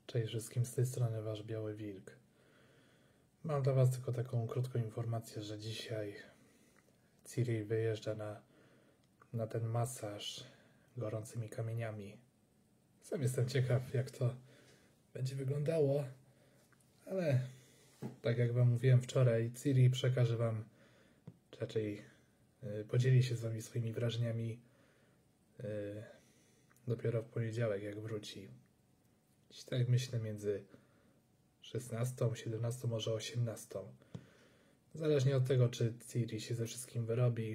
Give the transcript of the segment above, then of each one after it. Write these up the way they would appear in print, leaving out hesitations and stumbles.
Cześć wszystkim, z tej strony wasz Biały Wilk. Mam dla was tylko taką krótką informację, że dzisiaj Ciri wyjeżdża na ten masaż gorącymi kamieniami. Sam jestem ciekaw, jak to będzie wyglądało, ale tak jak wam mówiłem wczoraj, Ciri przekaże wam, czy raczej podzieli się z wami swoimi wrażeniami dopiero w poniedziałek, jak wróci. Dziś tak myślę między 16, 17, może 18. Zależnie od tego, czy Ciri się ze wszystkim wyrobi.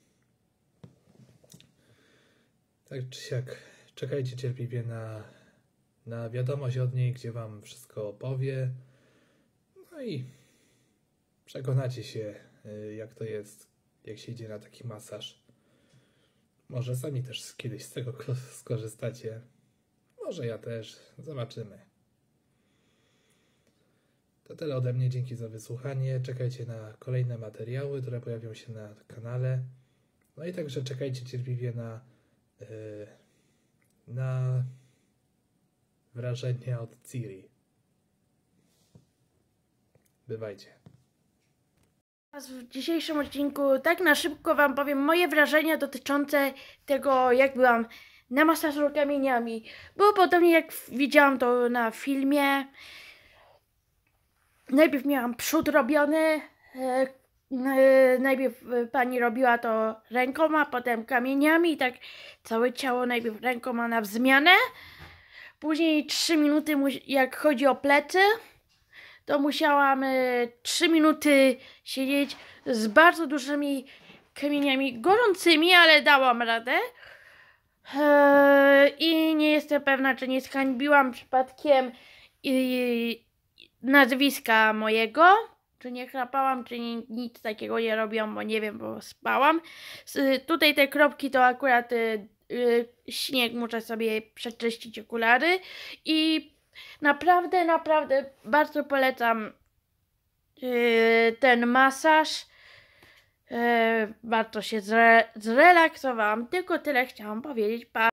Tak czy siak, czekajcie cierpliwie na wiadomość od niej, gdzie wam wszystko opowie. No i przekonacie się, jak to jest, jak się idzie na taki masaż. Może sami też kiedyś z tego skorzystacie. Może ja też. Zobaczymy. To tyle ode mnie. Dzięki za wysłuchanie. Czekajcie na kolejne materiały, które pojawią się na kanale. No i także czekajcie cierpliwie na wrażenia od Ciri. Bywajcie. W dzisiejszym odcinku tak na szybko wam powiem moje wrażenia dotyczące tego, jak byłam na masażu kamieniami. Było podobnie jak widziałam to na filmie. Najpierw miałam przód robiony. Najpierw pani robiła to rękoma, potem kamieniami. Tak całe ciało najpierw rękoma na wzmianę. Później 3 minuty, jak chodzi o plecy, to musiałam 3 minuty siedzieć z bardzo dużymi kamieniami gorącymi, ale dałam radę. I nie jestem pewna, czy nie zhańbiłam przypadkiem nazwiska mojego, czy nie chrapałam, czy nic takiego nie robiłam, bo nie wiem, bo spałam. Tutaj te kropki to akurat śnieg, muszę sobie przeczyścić okulary i naprawdę bardzo polecam ten masaż. Bardzo się zrelaksowałam. Tylko tyle chciałam powiedzieć. Pa!